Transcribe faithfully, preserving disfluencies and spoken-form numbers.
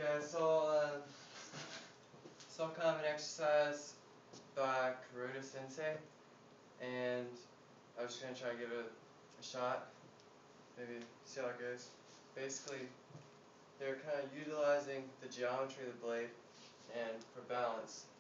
guys, so uh, some kind of an exercise by Kuroda Sensei, and I'm just gonna try to give it a, a shot. Maybe see how it goes. Basically, they're kind of utilizing the geometry of the blade, and for balance,